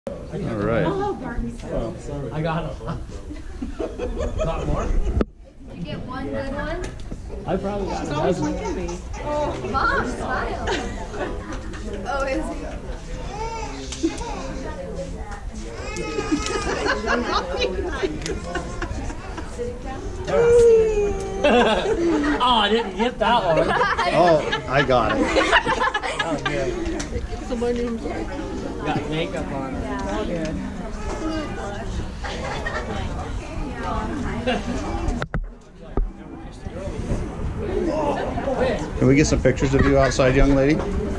All right. Oh, sorry. I got it. Got more? You get one good one? I probably got She's a always dozen. looking at me. Oh, Mom, smile. Oh, is he? Oh, I didn't get that one. Oh, I got it. Oh, good. Someone named Derrick. Got makeup on it. Oh, good. Can we get some pictures of you outside, young lady?